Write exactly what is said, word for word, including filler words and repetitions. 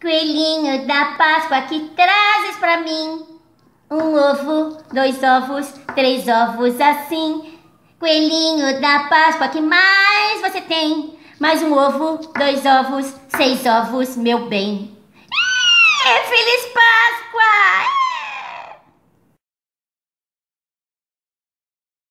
Coelhinho da Páscoa, que trazes pra mim? Um ovo, dois ovos, três ovos assim. Coelhinho da Páscoa, que mais você tem? Mais um ovo, dois ovos, seis ovos, meu bem. É, Feliz Páscoa!